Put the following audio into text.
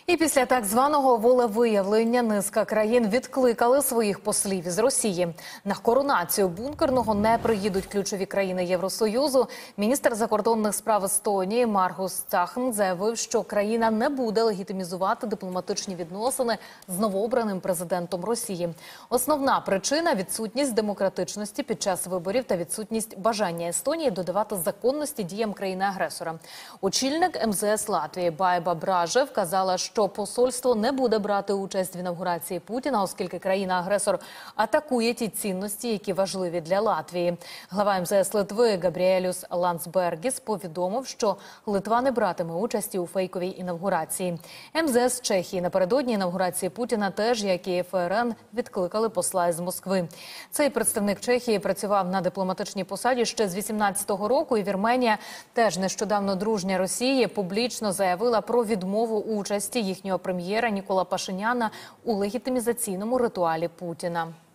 І після так званого волевиявлення низка країн відкликали своїх послів із Росії. На коронацію бункерного не приїдуть ключові країни Євросоюзу. Міністр закордонних справ Естонії Маргус Цахн заявив, що країна не буде легітимізувати дипломатичні відносини з новообраним президентом Росії. Основна причина – відсутність демократичності під час виборів та відсутність бажання Естонії додавати законності діям країни-агресора. Очільник МЗС Латвії Байба Бражев казала, що посольство не буде брати участь в інавгурації Путіна, оскільки країна-агресор атакує ті цінності, які важливі для Латвії. Глава МЗС Литви Габріелюс Ландсбергіс повідомив, що Литва не братиме участі у фейковій інавгурації. МЗС Чехії напередодні інавгурації Путіна теж, як і ФРН, відкликали посла із Москви. Цей представник Чехії працював на дипломатичній посаді ще з 18-го року, і Вірменія, теж нещодавно дружня Росії, публічно заявила про відмову участі їхнього прем'єра Нікола Пашиняна у легітимізаційному ритуалі Путіна.